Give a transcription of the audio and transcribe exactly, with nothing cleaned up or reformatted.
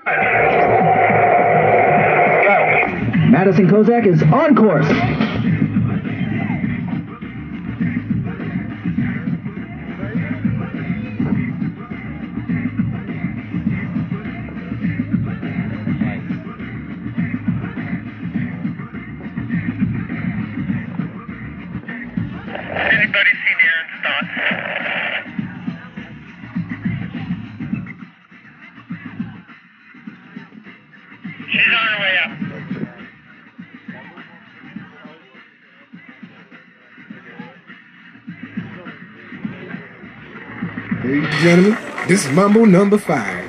Madison Kozak is on course. Anybody see Darren's thoughts? She's on her way up. Ladies and gentlemen, this is Mambo number five.